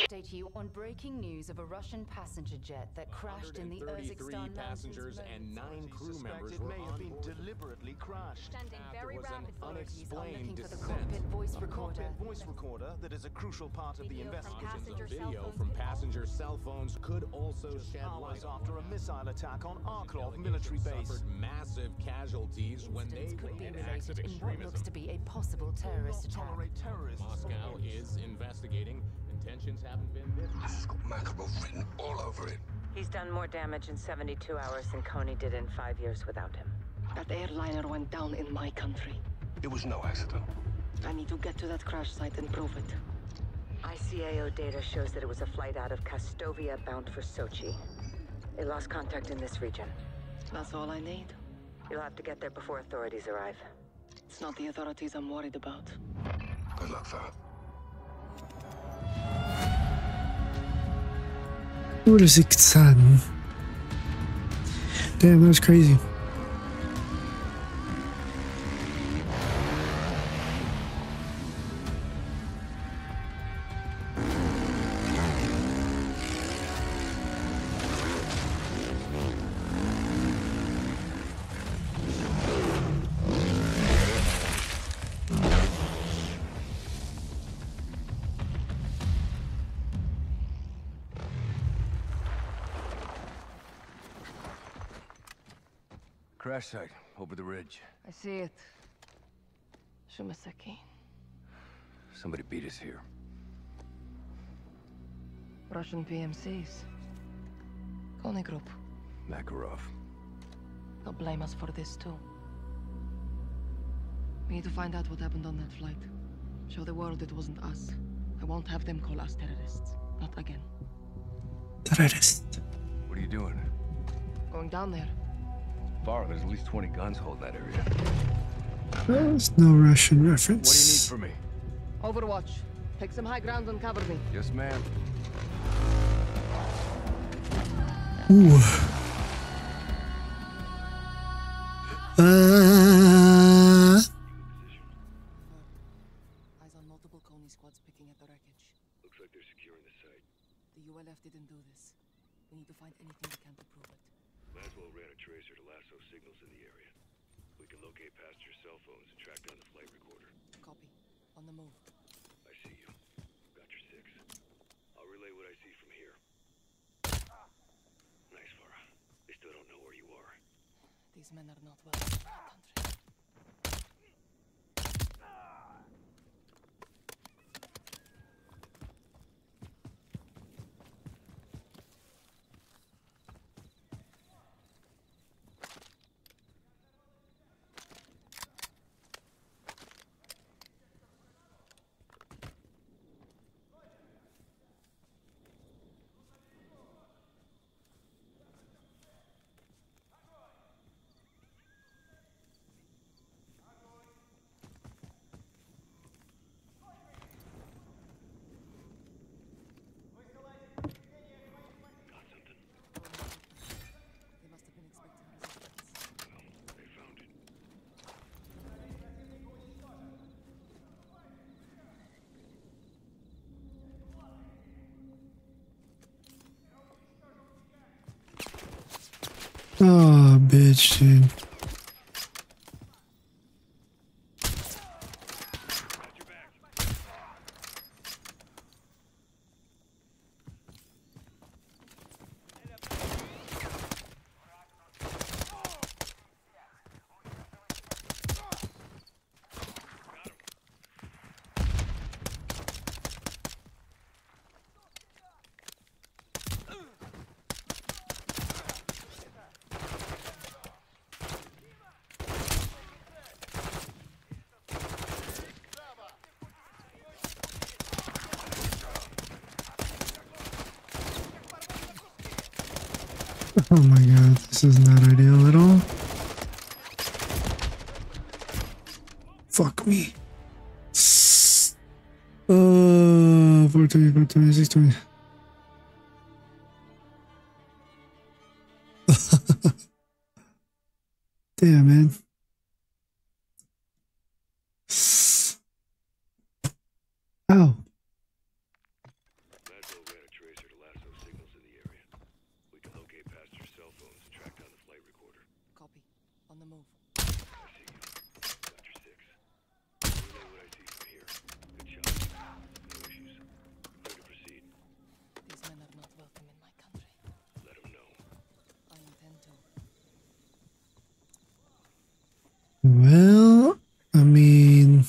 update you on breaking news of a Russian passenger jet that crashed in the Urzikstan passengers and 9 crew members were may have been deliberately crashed. Standing very rapid. Authorities are unexplained looking for the descent. cockpit voice A recorder. cockpit voice recorder that is a crucial part of the Video from investigation. passenger cell Video phones from could passenger cell phones could also shed Hours light on after a missile attack on Arklov military base. suffered massive casualties when they Incidents could be were related in what looks to be a possible terrorist attack. Tolerate terrorists. Moscow is investigating. Intentions haven't been. This has got Makarov written all over it. He's done more damage in 72 hours than Kony did in 5 years without him. That airliner went down in my country. It was no accident. I need to get to that crash site and prove it. ICAO data shows that it was a flight out of Kastovia bound for Sochi. They lost contact in this region. That's all I need. You'll have to get there before authorities arrive. It's not the authorities I'm worried about. Good luck, fella. Urzikstan. Damn, that was crazy. Crash site, over the ridge. I see it. Shumasaki. Somebody beat us here. Russian PMCs. Kony Group. Makarov. They'll blame us for this too. We need to find out what happened on that flight. Show the world it wasn't us. I won't have them call us terrorists. Not again. Terrorist. What are you doing? Going down there. Far, there's at least 20 guns holding that area. There's no Russian What do you need reference. from me? Overwatch. Take some high ground and cover me. Yes, ma'am. Ooh. Eyes on multiple Kony squads picking at the wreckage. Looks like they're securing the site. The ULF didn't do this. We need to find anything we can to prove it. Laswell ran a tracer to lasso signals in the area. We can locate passenger cell phones and track down the flight recorder. Copy. On the move. I see you. Got your 6. I'll relay what I see from here. Nice, Farah. They still don't know where you are. These men are not welcome in our country. Got something. They must have been expecting resistance. Well, they found it. Oh, bitch, dude. Got your back. Oh my god, this is not ideal at all. Fuck me. 420, 420, 620. Damn, man. Ow. Laswell the move. I see you. Dr. Six. Relay what I see from here. Good shot. No issues. Clear to proceed. These men are not welcome in my country. Let them know. I intend to. Well, I mean,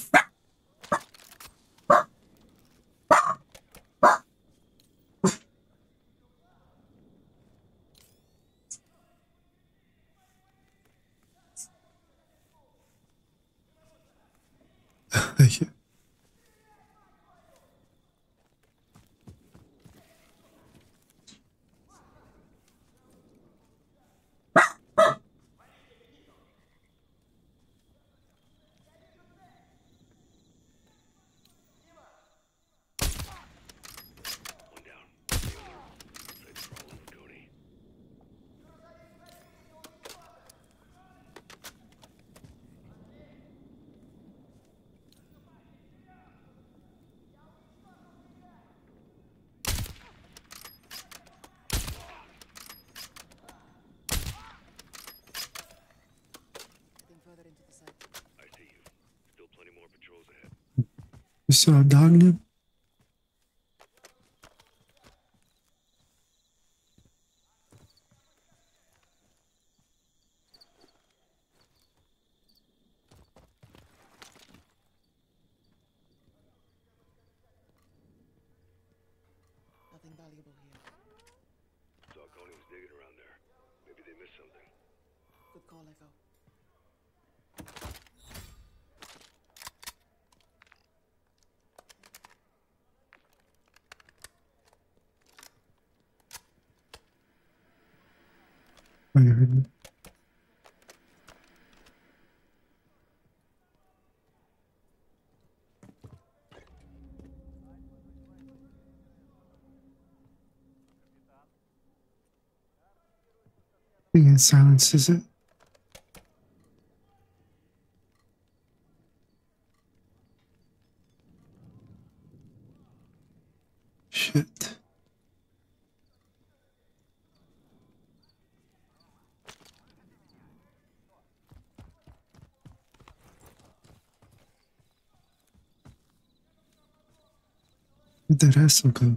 yeah. One down. Stay alert. Sights crawling with Cody. Getting further into the site. I see you. Still plenty more patrols ahead. You saw a dog nip? Nothing valuable here. Saw Coney was digging around there. Maybe they missed something. Good call, Echo. Oh, you heard me. Being silence, is it? Shit. Where'd that asshole go?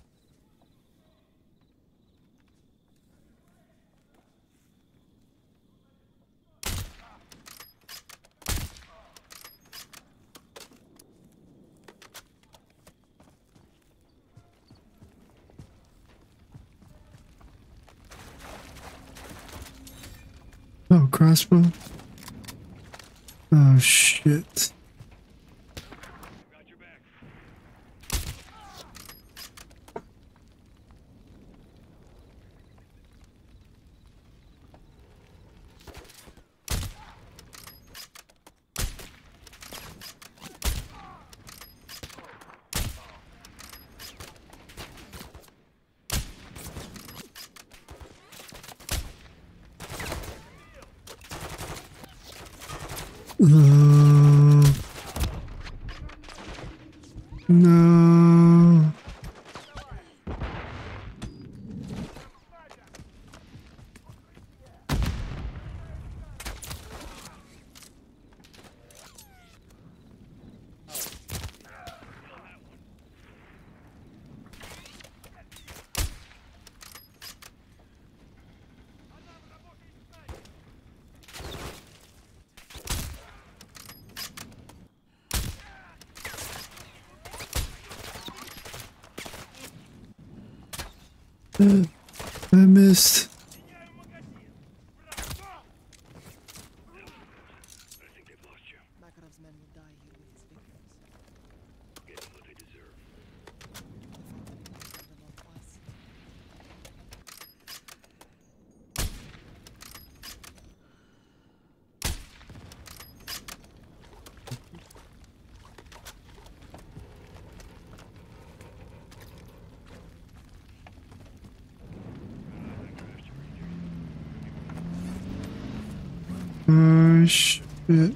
Oh, crossbow? Oh, shit. Got your back. No. I missed. I think they've lost you. Makarov's men will die here with his victims. Get them what they deserve. Serve them all twice. Oh, shit.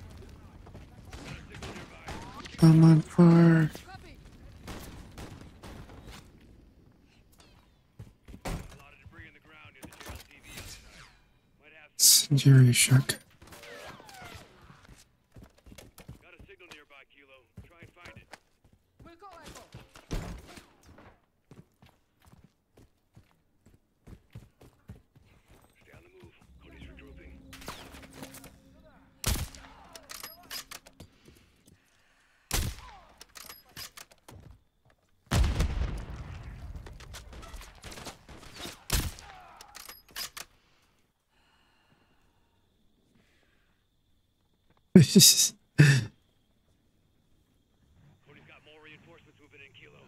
I'm on fire. Jerry Shark. Got a signal nearby, Kilo. Try and find it. We'll go, Echo. Stay on the move. Cody's regrouping. Cody's got more reinforcements moving in, Kilo.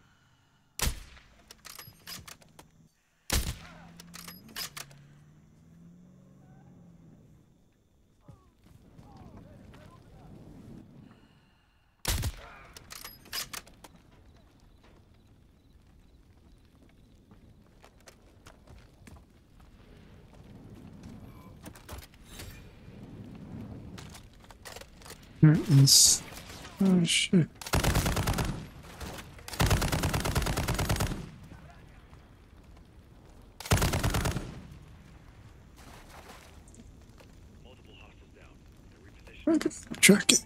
There is. Oh shit. Multiple hostiles down. They're repositioning. Track it.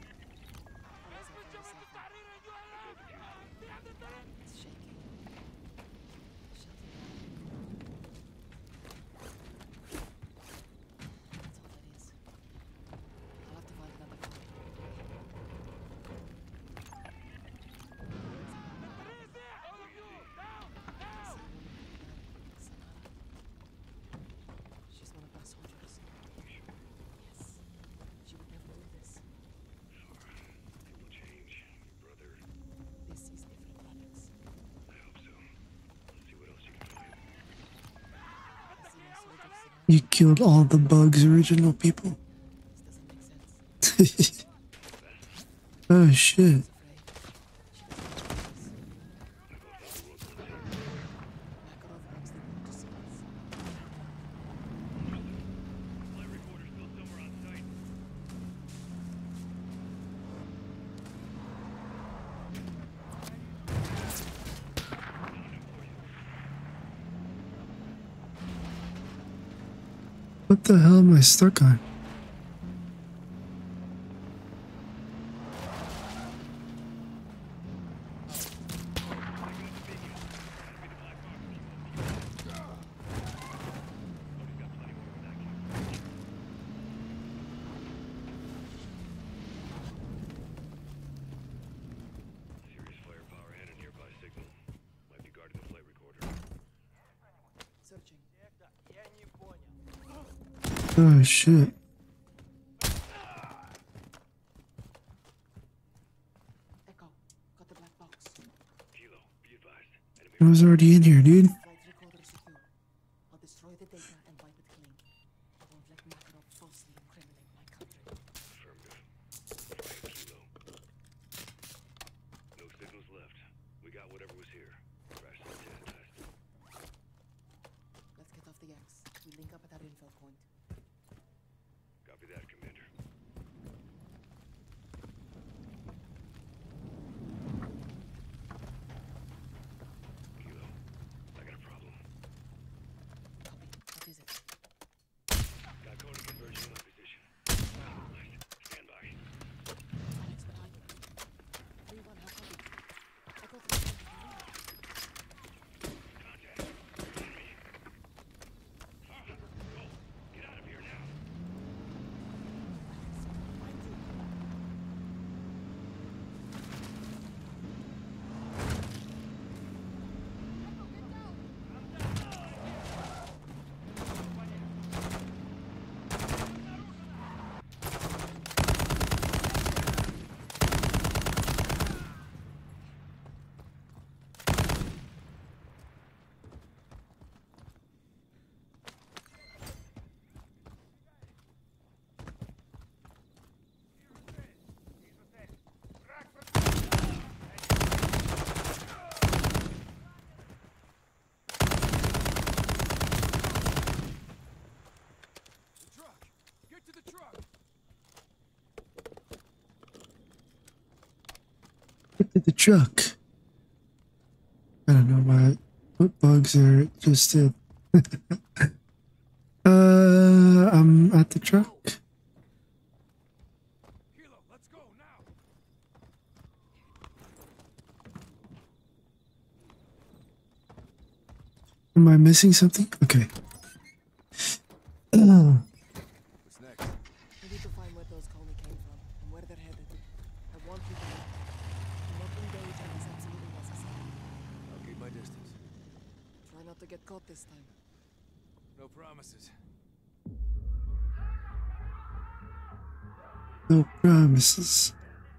It's shaking. Shut it down. That's all that is. I'll have to find another copy. She's one of our soldiers. Yes. She would never do this. People change, brother. This is different, Alex. I hope so. Let's see what else you can find. I see my soldiers in You killed all the Bugs original people. This doesn't make sense. Oh shit. Afraid. She was dangerous. Makarov wants the world to see us. Flight recorder's still somewhere on site. What the hell am I stuck on? Serious firepower and a nearby signal. Might be guarding the flight recorder. Searching. Oh shit. Echo. Got the black box. Kilo, be advised. Enemy I was already in here, dude. Flight recorder secure. I'll destroy the data and wipe it clean. I won't let Makarov falsely incriminate my country. affirmative. Flying Kilo. No signals left. We got whatever was here. Crash and sanitized. Let's get off the X. We link up at our infill point. Copy that, Commander. Kilo, I got a problem. Copy. What is it? Got code conversion in my position. Finalized. Stand by. Alex, behind you. 3-1, how copy? Echo 3-1, Contact. Enemy. Go. Get out of here now. Get to the truck. I don't know why I put bugs there. It just did. I'm at the truck. Kilo, let's go now. Am I missing something? Okay. What's next? We need to find where those Coney came from and where they're headed. I want you to know. Do not engage unless absolutely necessary. I'll keep my distance. Try not to get caught this time. No promises. No promises.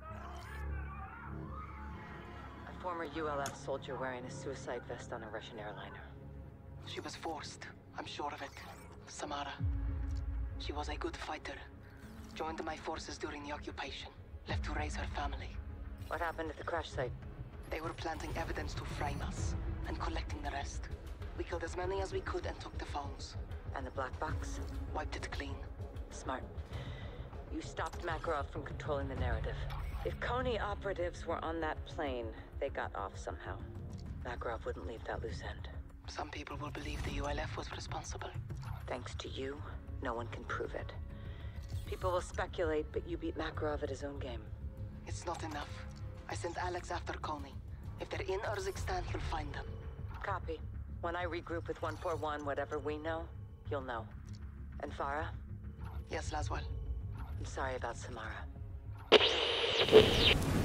A former ULF soldier wearing a suicide vest on a Russian airliner. She was forced. I'm sure of it. Samara. She was a good fighter. Joined my forces during the occupation. Left to raise her family. What happened at the crash site? They were planting evidence to frame us and collecting the rest. We killed as many as we could and took the phones. And the black box? Wiped it clean. Smart. You stopped Makarov from controlling the narrative. If Coney operatives were on that plane, they got off somehow. Makarov wouldn't leave that loose end. Some people will believe the ULF was responsible. Thanks to you, no one can prove it. People will speculate, but you beat Makarov at his own game. It's not enough. I sent Alex after Coney. If they're in Urzikstan, he'll find them. Copy. When I regroup with 141, whatever we know, you'll know. And Farah? Yes, Laswell. I'm sorry about Samara.